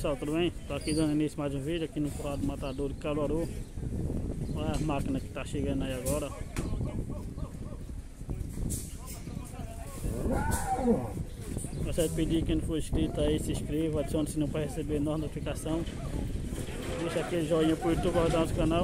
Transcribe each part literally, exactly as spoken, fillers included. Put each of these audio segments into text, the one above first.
pessoal, tudo bem? Tô aqui dando início a mais um vídeo aqui no Curado Matador de Caruaru. Olha as máquinas que tá chegando aí agora. Gostaria de pedir quem não for inscrito aí, se inscreva, adicione o sininho para receber novas notificações. Deixa aquele joinha pro YouTube ajudar nosso canal.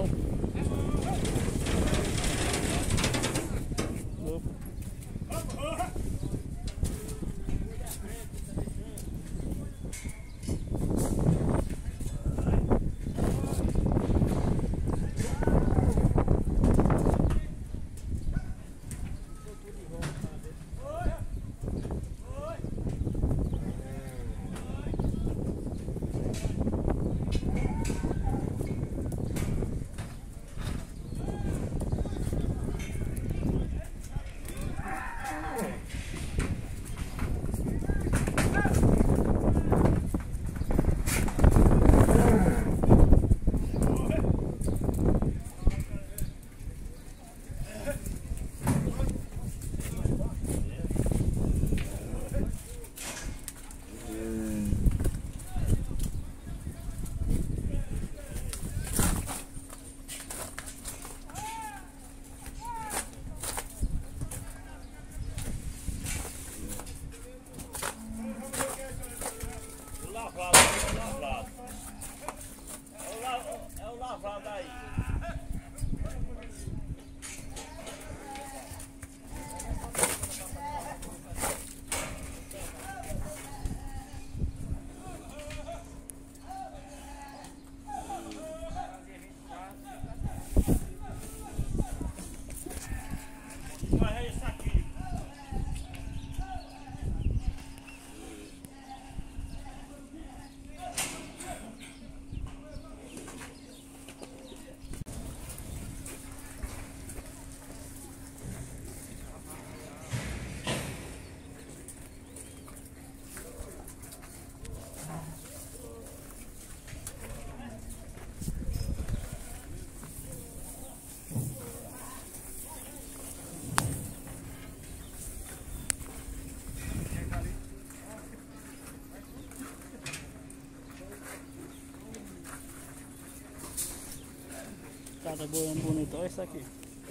É o lavrado aí. Mas é isso aqui. Cada boiando bonito, olha isso aqui.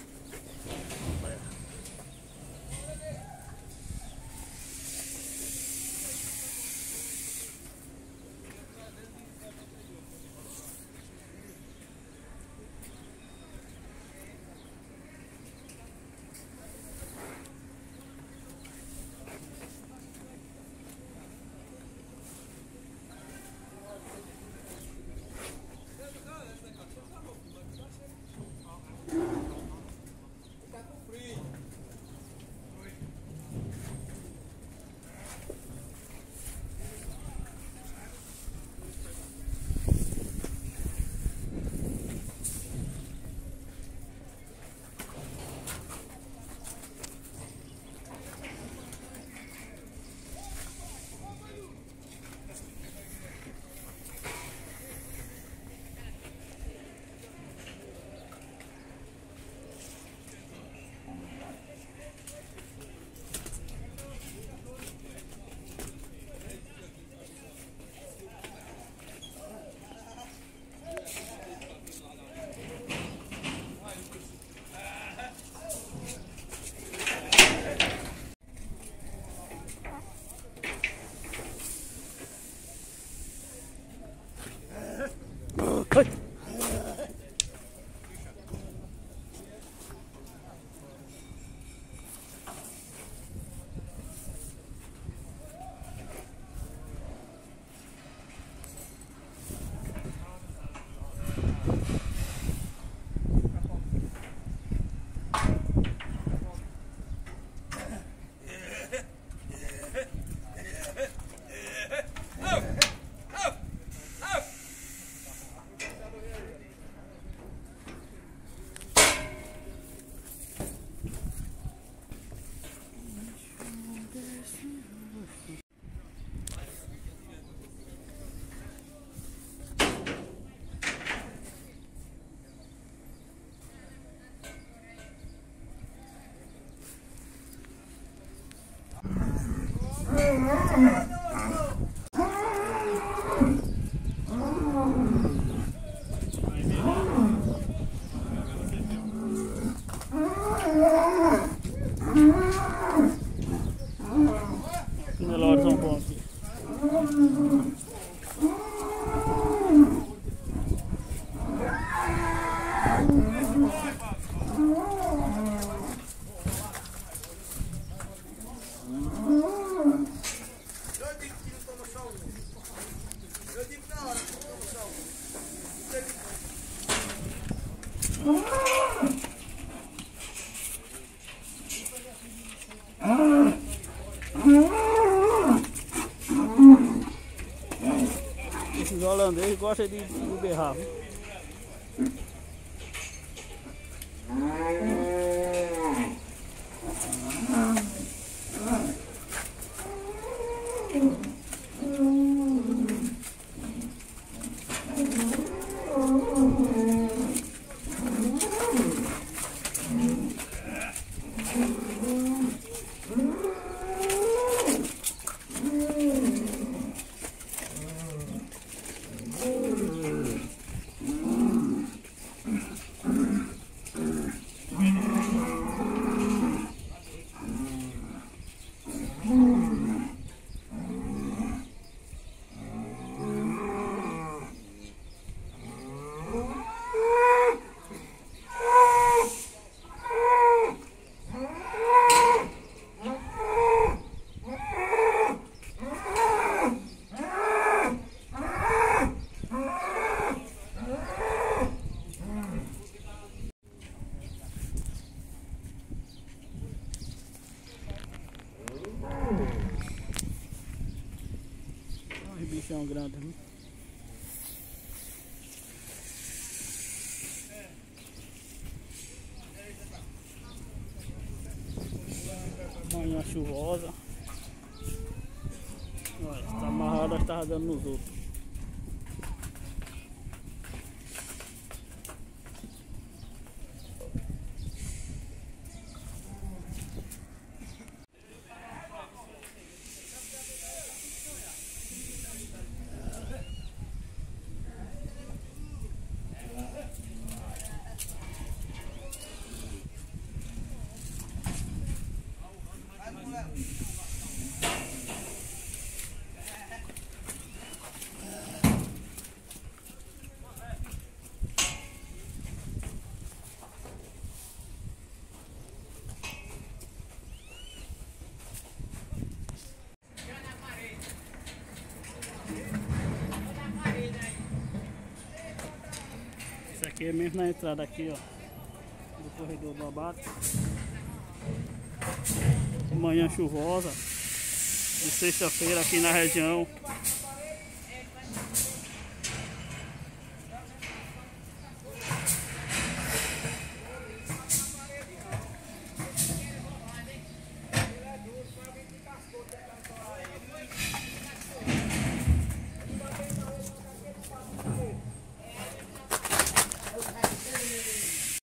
Oi. holandês gosta de, de berrar. Viu? Olha o bichão grande, viu? Manhã chuvosa. Olha, tá amarrado, nós tava dando nos outros. Isso aqui é mesmo na entrada aqui, ó, do corredor do abate. Manhã chuvosa de sexta-feira aqui na região.